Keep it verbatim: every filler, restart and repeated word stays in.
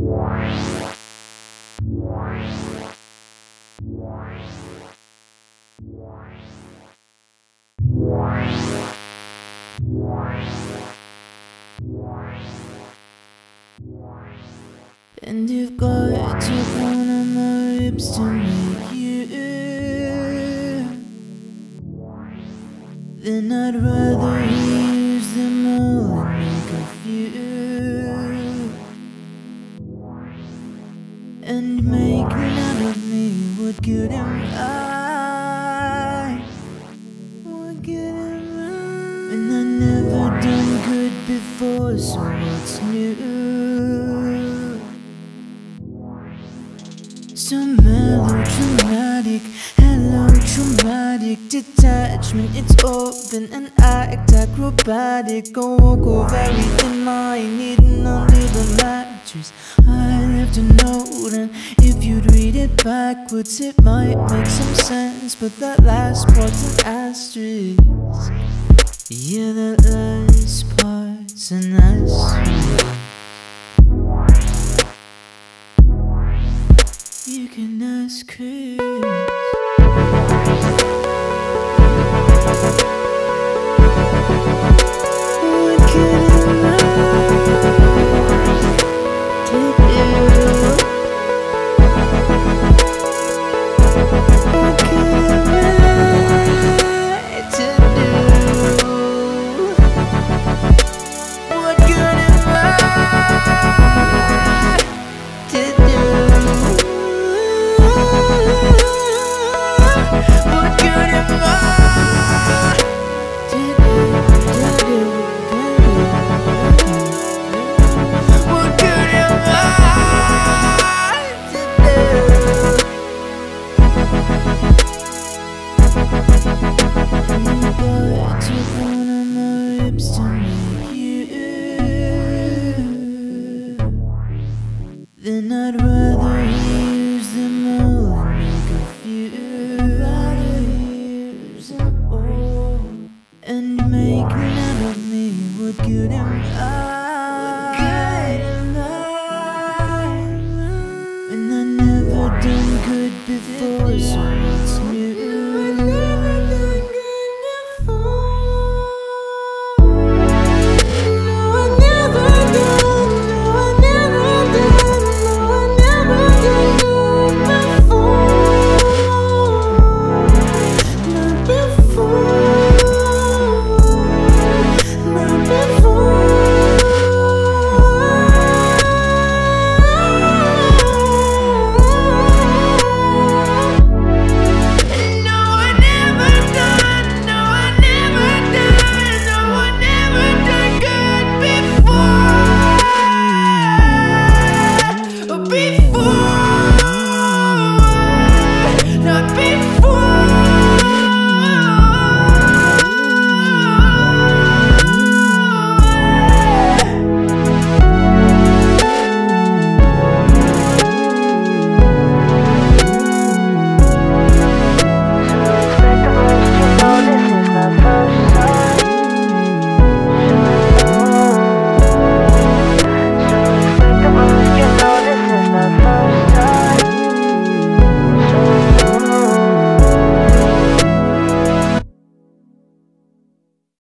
And you've got to one of my ribs to make you, then I'd rather use them all and make a few, and make none of me. What good am I? What good am I? And I never done good before, so what's new? So melodramatic, hello traumatic detachment. It's open and act acrobatic. Go walk very thin line, hidden under the mattress. I left a note, and if you'd read it backwards, it might make some sense. But that last part's an asterisk. Yeah, that last part's an asterisk. You can ask Chris. What can I to do? What can I to do? What good am I to do? What good am I to do? What good am I to do? And you got to one of my ribs to make you, then I'd rather use them all and make a few, rather use them all and make none of me. What good am I? What good am I? And I never done good before, so